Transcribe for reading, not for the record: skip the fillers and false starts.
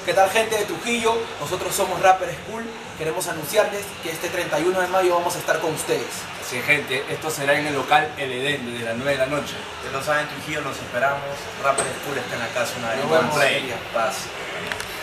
¿Qué tal, gente de Trujillo? Nosotros somos Rapper School. Queremos anunciarles que este 31 de mayo vamos a estar con ustedes. Así es, gente, esto será en el local El Edén desde las 9 de la noche. Si no saben, Trujillo, los esperamos. Rapper School está en la casa una vez. Nos vemos. Paz.